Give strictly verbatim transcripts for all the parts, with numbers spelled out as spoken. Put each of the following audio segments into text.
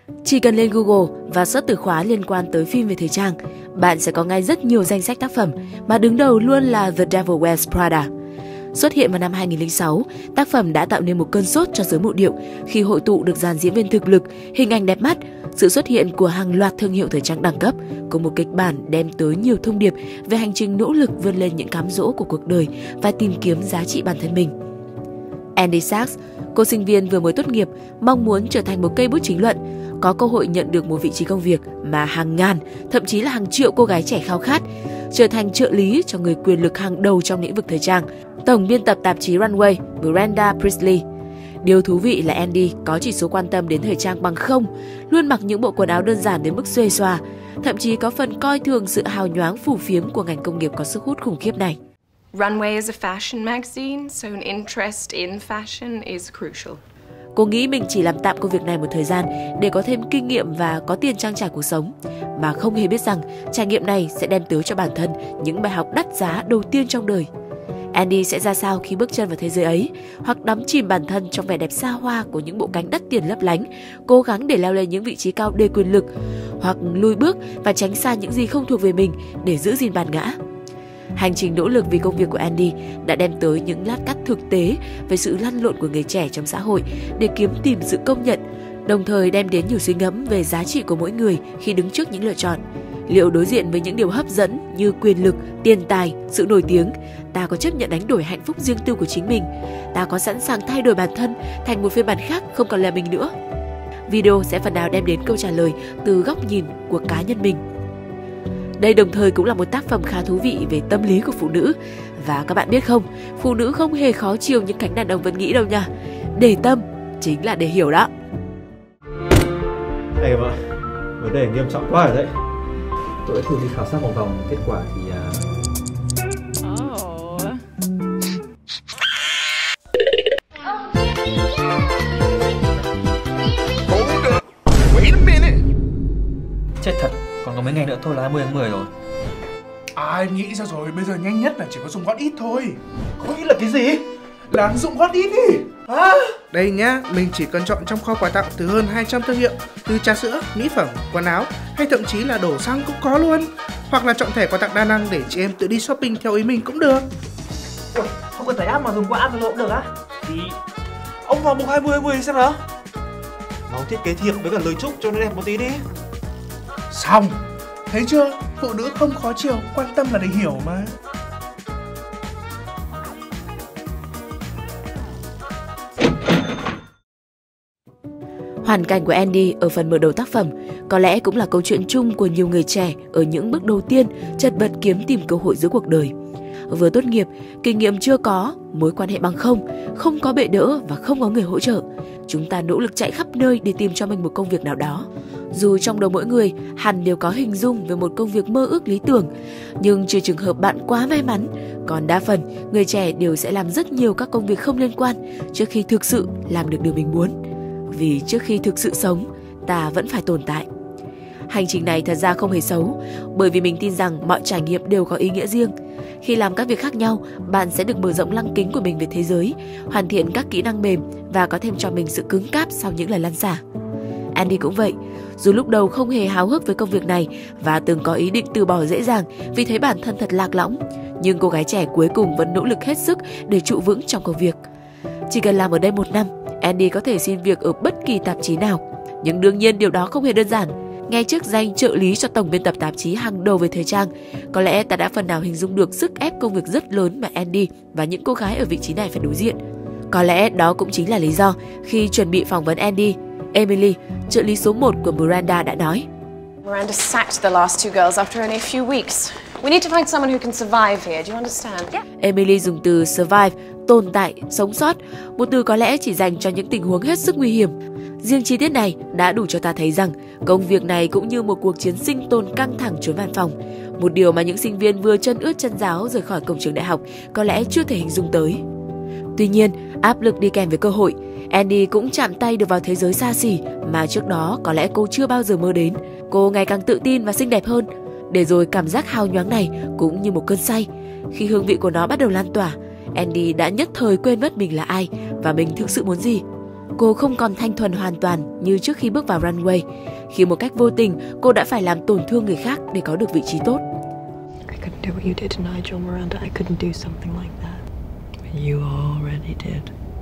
Chỉ cần lên Google và search từ khóa liên quan tới phim về thời trang, bạn sẽ có ngay rất nhiều danh sách tác phẩm mà đứng đầu luôn là The Devil Wears Prada. Xuất hiện vào năm hai nghìn không trăm lẻ sáu, tác phẩm đã tạo nên một cơn sốt cho giới mộ điệu khi hội tụ được dàn diễn viên thực lực, hình ảnh đẹp mắt, sự xuất hiện của hàng loạt thương hiệu thời trang đẳng cấp, cùng một kịch bản đem tới nhiều thông điệp về hành trình nỗ lực vươn lên những cám dỗ của cuộc đời và tìm kiếm giá trị bản thân mình. Andy Sachs, cô sinh viên vừa mới tốt nghiệp, mong muốn trở thành một cây bút chính luận, có cơ hội nhận được một vị trí công việc mà hàng ngàn, thậm chí là hàng triệu cô gái trẻ khao khát, trở thành trợ lý cho người quyền lực hàng đầu trong lĩnh vực thời trang, tổng biên tập tạp chí Runway Brenda Priestley. Điều thú vị là Andy có chỉ số quan tâm đến thời trang bằng không, luôn mặc những bộ quần áo đơn giản đến mức xuề xòa, thậm chí có phần coi thường sự hào nhoáng phù phiếm của ngành công nghiệp có sức hút khủng khiếp này. Runway is a fashion magazine, so an interest in fashion is crucial. Cô nghĩ mình chỉ làm tạm công việc này một thời gian để có thêm kinh nghiệm và có tiền trang trải cuộc sống, mà không hề biết rằng trải nghiệm này sẽ đem tới cho bản thân những bài học đắt giá đầu tiên trong đời. Andy sẽ ra sao khi bước chân vào thế giới ấy, hoặc đắm chìm bản thân trong vẻ đẹp xa hoa của những bộ cánh đắt tiền lấp lánh, cố gắng để leo lên những vị trí cao đầy quyền lực, hoặc lùi bước và tránh xa những gì không thuộc về mình để giữ gìn bản ngã. Hành trình nỗ lực vì công việc của Andy đã đem tới những lát cắt thực tế về sự lăn lộn của người trẻ trong xã hội để kiếm tìm sự công nhận, đồng thời đem đến nhiều suy ngẫm về giá trị của mỗi người khi đứng trước những lựa chọn. Liệu đối diện với những điều hấp dẫn như quyền lực, tiền tài, sự nổi tiếng, ta có chấp nhận đánh đổi hạnh phúc riêng tư của chính mình? Ta có sẵn sàng thay đổi bản thân thành một phiên bản khác không còn là mình nữa? Video sẽ phần nào đem đến câu trả lời từ góc nhìn của cá nhân mình. Đây đồng thời cũng là một tác phẩm khá thú vị về tâm lý của phụ nữ. Và các bạn biết không, phụ nữ không hề khó chiều những cánh đàn ông vẫn nghĩ đâu nha. Để tâm chính là để hiểu đó. Này vợ, vấn đề nghiêm trọng quá rồi đấy. Tôi đã thử đi khảo sát vòng vòng, kết quả thì... Uh... Oh. Wait a minute. Chết thật, còn có mấy ngày nữa thôi là hai mươi tháng mười rồi. À, em nghĩ ra rồi, bây giờ nhanh nhất là chỉ có dùng hot ít thôi. Hot ít là cái gì? Là ứng dụng hot ít đi. À? Đây nhá, mình chỉ cần chọn trong kho quà tặng từ hơn hai trăm thương hiệu, từ trà sữa, mỹ phẩm, quần áo, hay thậm chí là đổ xăng cũng có luôn. Hoặc là chọn thẻ quà tặng đa năng để chị em tự đi shopping theo ý mình cũng được. Ủa, không cần tải app mà dùng qua app Zalo cũng được á? Thì ông vào mùng hai mươi tháng mười xem nào. Nó thiết kế thiệp với cả lời chúc cho nó đẹp một tí đi. Xong, thấy chưa? Phụ nữ không khó chiều, quan tâm là để hiểu mà. Hoàn cảnh của Andy ở phần mở đầu tác phẩm có lẽ cũng là câu chuyện chung của nhiều người trẻ ở những bước đầu tiên chật vật kiếm tìm cơ hội giữa cuộc đời. Vừa tốt nghiệp, kinh nghiệm chưa có, mối quan hệ bằng không, không có bệ đỡ và không có người hỗ trợ. Chúng ta nỗ lực chạy khắp nơi để tìm cho mình một công việc nào đó. Dù trong đầu mỗi người hẳn đều có hình dung về một công việc mơ ước lý tưởng, nhưng trừ trường hợp bạn quá may mắn, còn đa phần người trẻ đều sẽ làm rất nhiều các công việc không liên quan trước khi thực sự làm được điều mình muốn. Vì trước khi thực sự sống, ta vẫn phải tồn tại. Hành trình này thật ra không hề xấu, bởi vì mình tin rằng mọi trải nghiệm đều có ý nghĩa riêng. Khi làm các việc khác nhau, bạn sẽ được mở rộng lăng kính của mình về thế giới, hoàn thiện các kỹ năng mềm và có thêm cho mình sự cứng cáp sau những lần lăn xả. Andy cũng vậy, dù lúc đầu không hề háo hức với công việc này và từng có ý định từ bỏ dễ dàng vì thấy bản thân thật lạc lõng, nhưng cô gái trẻ cuối cùng vẫn nỗ lực hết sức để trụ vững trong công việc. Chỉ cần làm ở đây một năm, Andy có thể xin việc ở bất kỳ tạp chí nào. Nhưng đương nhiên điều đó không hề đơn giản. Ngay chức danh trợ lý cho tổng biên tập tạp chí hàng đầu về thời trang, có lẽ ta đã phần nào hình dung được sức ép công việc rất lớn mà Andy và những cô gái ở vị trí này phải đối diện. Có lẽ đó cũng chính là lý do khi chuẩn bị phỏng vấn Andy, Emily, trợ lý số một của Brenda đã nói: Miranda sacked the last two girls after only a few weeks. We need to find someone who can survive here. Do you understand? Yeah. Emily dùng từ survive, tồn tại, sống sót, một từ có lẽ chỉ dành cho những tình huống hết sức nguy hiểm. Riêng chi tiết này đã đủ cho ta thấy rằng công việc này cũng như một cuộc chiến sinh tồn căng thẳng trốn văn phòng, một điều mà những sinh viên vừa chân ướt chân ráo rời khỏi cổng trường đại học có lẽ chưa thể hình dung tới. Tuy nhiên, áp lực đi kèm với cơ hội, Andy cũng chạm tay được vào thế giới xa xỉ mà trước đó có lẽ cô chưa bao giờ mơ đến. Cô ngày càng tự tin và xinh đẹp hơn, để rồi cảm giác hào nhoáng này cũng như một cơn say. Khi hương vị của nó bắt đầu lan tỏa, Andy đã nhất thời quên mất mình là ai và mình thực sự muốn gì. Cô không còn thanh thuần hoàn toàn như trước khi bước vào runway, khi một cách vô tình cô đã phải làm tổn thương người khác để có được vị trí tốt. I couldn't do what you did to Nigel, Miranda. I couldn't do something like that. But you already did.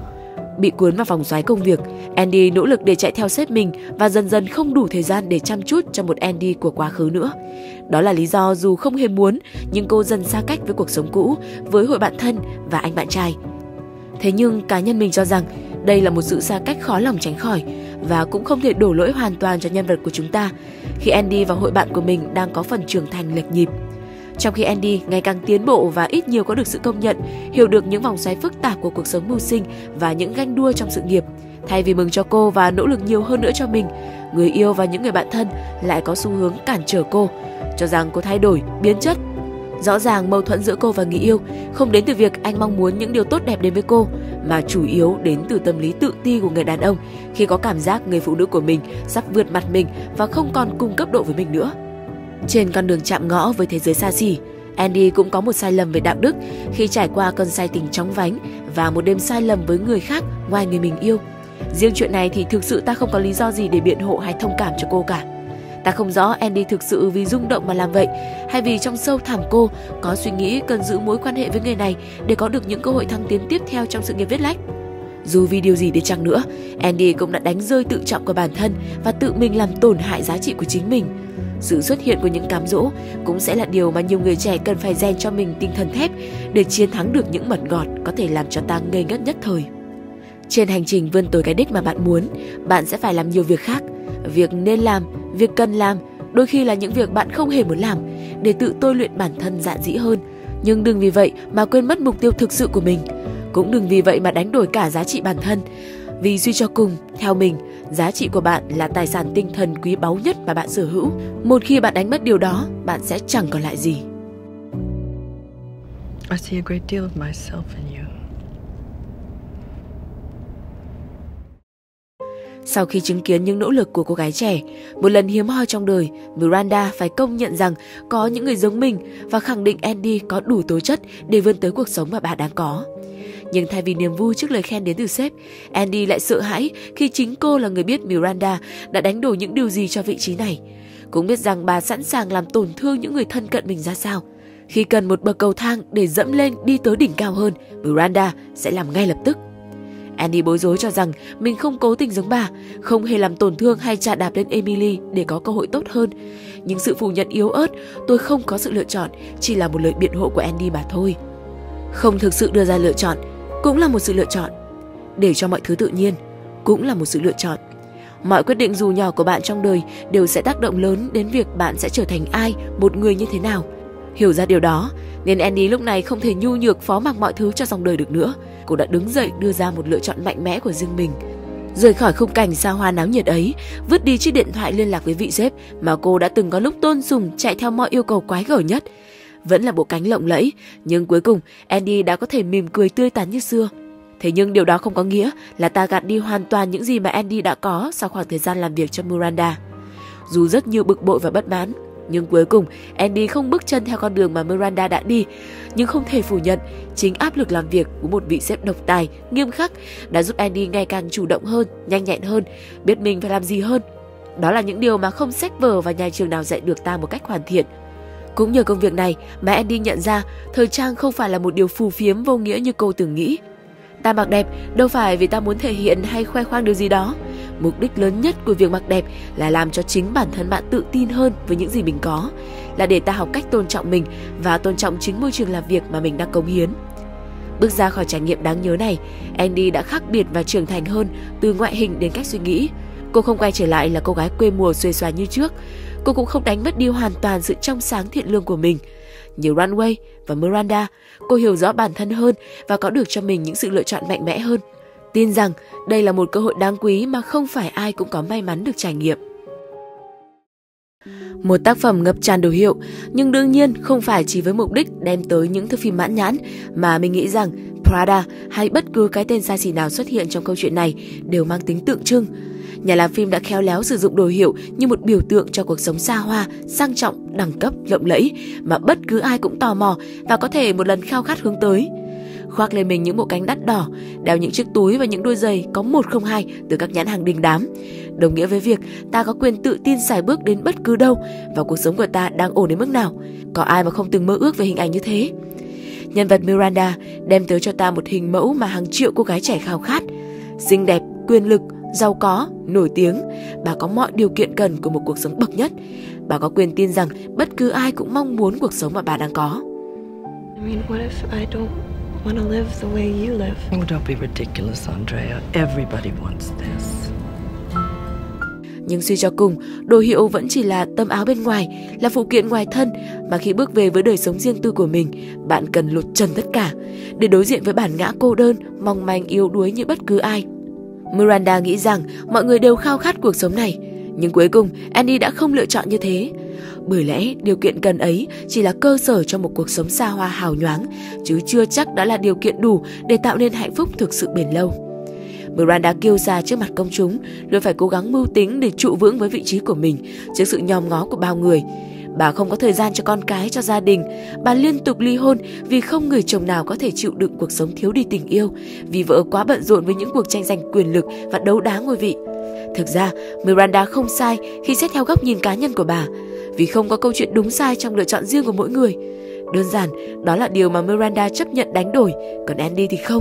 Bị cuốn vào vòng xoáy công việc, Andy nỗ lực để chạy theo sếp mình và dần dần không đủ thời gian để chăm chút cho một Andy của quá khứ nữa. Đó là lý do dù không hề muốn, nhưng cô dần xa cách với cuộc sống cũ, với hội bạn thân và anh bạn trai. Thế nhưng cá nhân mình cho rằng đây là một sự xa cách khó lòng tránh khỏi và cũng không thể đổ lỗi hoàn toàn cho nhân vật của chúng ta khi Andy và hội bạn của mình đang có phần trưởng thành lệch nhịp. Trong khi Andy ngày càng tiến bộ và ít nhiều có được sự công nhận, hiểu được những vòng xoáy phức tạp của cuộc sống mưu sinh và những ganh đua trong sự nghiệp, thay vì mừng cho cô và nỗ lực nhiều hơn nữa cho mình, người yêu và những người bạn thân lại có xu hướng cản trở cô, cho rằng cô thay đổi, biến chất. Rõ ràng mâu thuẫn giữa cô và người yêu không đến từ việc anh mong muốn những điều tốt đẹp đến với cô, mà chủ yếu đến từ tâm lý tự ti của người đàn ông khi có cảm giác người phụ nữ của mình sắp vượt mặt mình và không còn cùng cấp độ với mình nữa. Trên con đường chạm ngõ với thế giới xa xỉ, Andy cũng có một sai lầm về đạo đức khi trải qua cơn say tình chóng vánh và một đêm sai lầm với người khác ngoài người mình yêu. Riêng chuyện này thì thực sự ta không có lý do gì để biện hộ hay thông cảm cho cô cả. Ta không rõ Andy thực sự vì rung động mà làm vậy, hay vì trong sâu thẳm cô có suy nghĩ cần giữ mối quan hệ với người này để có được những cơ hội thăng tiến tiếp theo trong sự nghiệp viết lách. Dù vì điều gì đi chăng nữa, Andy cũng đã đánh rơi tự trọng của bản thân và tự mình làm tổn hại giá trị của chính mình. Sự xuất hiện của những cám dỗ cũng sẽ là điều mà nhiều người trẻ cần phải rèn cho mình tinh thần thép để chiến thắng được những mật ngọt có thể làm cho ta ngây ngất nhất thời. Trên hành trình vươn tới cái đích mà bạn muốn, bạn sẽ phải làm nhiều việc khác. Việc nên làm, việc cần làm, đôi khi là những việc bạn không hề muốn làm, để tự tôi luyện bản thân dạn dĩ hơn. Nhưng đừng vì vậy mà quên mất mục tiêu thực sự của mình. Cũng đừng vì vậy mà đánh đổi cả giá trị bản thân. Vì suy cho cùng, theo mình, giá trị của bạn là tài sản tinh thần quý báu nhất mà bạn sở hữu. Một khi bạn đánh mất điều đó, bạn sẽ chẳng còn lại gì. I see a great deal of myself in you. Sau khi chứng kiến những nỗ lực của cô gái trẻ, một lần hiếm hoi trong đời, Miranda phải công nhận rằng có những người giống mình và khẳng định Andy có đủ tố chất để vươn tới cuộc sống mà bà đang có. Nhưng thay vì niềm vui trước lời khen đến từ sếp, Andy lại sợ hãi khi chính cô là người biết Miranda đã đánh đổi những điều gì cho vị trí này. Cũng biết rằng bà sẵn sàng làm tổn thương những người thân cận mình ra sao. Khi cần một bậc cầu thang để dẫm lên đi tới đỉnh cao hơn, Miranda sẽ làm ngay lập tức. Andy bối rối cho rằng mình không cố tình giống bà, không hề làm tổn thương hay chà đạp lên Emily để có cơ hội tốt hơn. Nhưng sự phủ nhận yếu ớt, tôi không có sự lựa chọn, chỉ là một lời biện hộ của Andy mà thôi. Không thực sự đưa ra lựa chọn cũng là một sự lựa chọn. Để cho mọi thứ tự nhiên cũng là một sự lựa chọn. Mọi quyết định dù nhỏ của bạn trong đời đều sẽ tác động lớn đến việc bạn sẽ trở thành ai, một người như thế nào. Hiểu ra điều đó, nên Andy lúc này không thể nhu nhược phó mặc mọi thứ cho dòng đời được nữa. Cô đã đứng dậy đưa ra một lựa chọn mạnh mẽ của riêng mình. Rời khỏi khung cảnh xa hoa náo nhiệt ấy, vứt đi chiếc điện thoại liên lạc với vị sếp mà cô đã từng có lúc tôn sùng chạy theo mọi yêu cầu quái gở nhất. Vẫn là bộ cánh lộng lẫy, nhưng cuối cùng Andy đã có thể mỉm cười tươi tắn như xưa. Thế nhưng điều đó không có nghĩa là ta gạt đi hoàn toàn những gì mà Andy đã có sau khoảng thời gian làm việc cho Miranda. Dù rất nhiều bực bội và bất mãn, nhưng cuối cùng Andy không bước chân theo con đường mà Miranda đã đi. Nhưng không thể phủ nhận, chính áp lực làm việc của một vị sếp độc tài, nghiêm khắc đã giúp Andy ngày càng chủ động hơn, nhanh nhẹn hơn, biết mình phải làm gì hơn. Đó là những điều mà không sách vở và nhà trường nào dạy được ta một cách hoàn thiện. Cũng nhờ công việc này mà Andy nhận ra thời trang không phải là một điều phù phiếm vô nghĩa như cô từng nghĩ. Ta mặc đẹp đâu phải vì ta muốn thể hiện hay khoe khoang điều gì đó. Mục đích lớn nhất của việc mặc đẹp là làm cho chính bản thân bạn tự tin hơn với những gì mình có, là để ta học cách tôn trọng mình và tôn trọng chính môi trường làm việc mà mình đang cống hiến. Bước ra khỏi trải nghiệm đáng nhớ này, Andy đã khác biệt và trưởng thành hơn từ ngoại hình đến cách suy nghĩ. Cô không quay trở lại là cô gái quê mùa xuề xòa như trước. Cô cũng không đánh mất đi hoàn toàn sự trong sáng thiện lương của mình. Như Runway và Miranda, cô hiểu rõ bản thân hơn và có được cho mình những sự lựa chọn mạnh mẽ hơn. Tin rằng đây là một cơ hội đáng quý mà không phải ai cũng có may mắn được trải nghiệm. Một tác phẩm ngập tràn đồ hiệu, nhưng đương nhiên không phải chỉ với mục đích đem tới những thước phim mãn nhãn, mà mình nghĩ rằng Prada hay bất cứ cái tên xa xỉ nào xuất hiện trong câu chuyện này đều mang tính tượng trưng. Nhà làm phim đã khéo léo sử dụng đồ hiệu như một biểu tượng cho cuộc sống xa hoa, sang trọng, đẳng cấp, lộng lẫy mà bất cứ ai cũng tò mò và có thể một lần khao khát hướng tới. khoác lên mình những bộ cánh đắt đỏ, đeo những chiếc túi và những đôi giày có một không hai từ các nhãn hàng đình đám, đồng nghĩa với việc ta có quyền tự tin sải bước đến bất cứ đâu và cuộc sống của ta đang ổn đến mức nào. Có ai mà không từng mơ ước về hình ảnh như thế? Nhân vật Miranda đem tới cho ta một hình mẫu mà hàng triệu cô gái trẻ khao khát. Xinh đẹp, quyền lực, giàu có, nổi tiếng, bà có mọi điều kiện cần của một cuộc sống bậc nhất. Bà có quyền tin rằng bất cứ ai cũng mong muốn cuộc sống mà bà đang có. I mean, what if I don't want to live the way you live? Oh, don't be ridiculous, Andrea. Everybody wants this. Nhưng suy cho cùng, đồ hiệu vẫn chỉ là tấm áo bên ngoài, là phụ kiện ngoài thân, mà khi bước về với đời sống riêng tư của mình, bạn cần lột trần tất cả để đối diện với bản ngã cô đơn, mong manh yếu đuối như bất cứ ai. Miranda nghĩ rằng mọi người đều khao khát cuộc sống này, nhưng cuối cùng Annie đã không lựa chọn như thế. Bởi lẽ điều kiện cần ấy chỉ là cơ sở cho một cuộc sống xa hoa hào nhoáng, chứ chưa chắc đã là điều kiện đủ để tạo nên hạnh phúc thực sự bền lâu. Miranda kêu ra trước mặt công chúng, luôn phải cố gắng mưu tính để trụ vững với vị trí của mình trước sự nhòm ngó của bao người. Bà không có thời gian cho con cái, cho gia đình. Bà liên tục ly hôn vì không người chồng nào có thể chịu đựng cuộc sống thiếu đi tình yêu, vì vợ quá bận rộn với những cuộc tranh giành quyền lực và đấu đá ngôi vị. Thực ra, Miranda không sai khi xét theo góc nhìn cá nhân của bà, vì không có câu chuyện đúng sai trong lựa chọn riêng của mỗi người. Đơn giản, đó là điều mà Miranda chấp nhận đánh đổi, còn Andy thì không.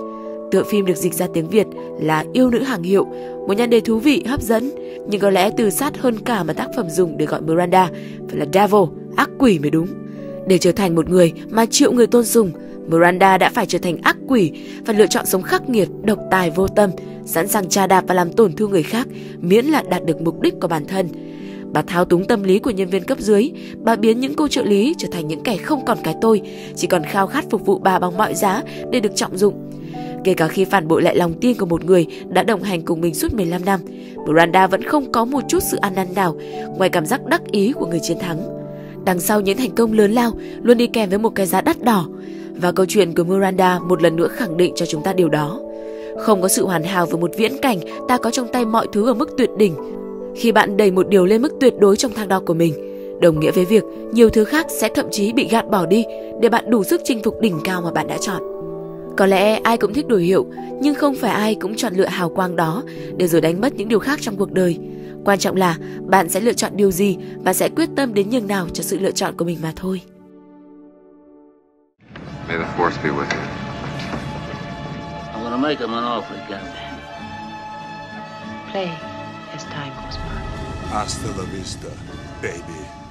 Tựa phim được dịch ra tiếng Việt là Yêu nữ hàng hiệu, một nhan đề thú vị, hấp dẫn, nhưng có lẽ từ sát hơn cả mà tác phẩm dùng để gọi Miranda phải là Devil, ác quỷ mới đúng. Để trở thành một người mà triệu người tôn sùng, Miranda đã phải trở thành ác quỷ và lựa chọn sống khắc nghiệt, độc tài vô tâm, sẵn sàng chà đạp và làm tổn thương người khác miễn là đạt được mục đích của bản thân. Bà thao túng tâm lý của nhân viên cấp dưới, bà biến những cô trợ lý trở thành những kẻ không còn cái tôi, chỉ còn khao khát phục vụ bà bằng mọi giá để được trọng dụng. Kể cả khi phản bội lại lòng tin của một người đã đồng hành cùng mình suốt mười lăm năm, Miranda vẫn không có một chút sự ăn năn nào ngoài cảm giác đắc ý của người chiến thắng. Đằng sau những thành công lớn lao luôn đi kèm với một cái giá đắt đỏ, và câu chuyện của Miranda một lần nữa khẳng định cho chúng ta điều đó. Không có sự hoàn hảo với một viễn cảnh ta có trong tay mọi thứ ở mức tuyệt đỉnh. Khi bạn đẩy một điều lên mức tuyệt đối trong thang đo của mình, đồng nghĩa với việc nhiều thứ khác sẽ thậm chí bị gạt bỏ đi để bạn đủ sức chinh phục đỉnh cao mà bạn đã chọn. Có lẽ ai cũng thích đồ hiệu, nhưng không phải ai cũng chọn lựa hào quang đó để rồi đánh mất những điều khác trong cuộc đời. Quan trọng là bạn sẽ lựa chọn điều gì và sẽ quyết tâm đến nhường nào cho sự lựa chọn của mình mà thôi. May the force be with you. I'm gonna make him an offer again. Play as time goes by. Hasta la vista, baby.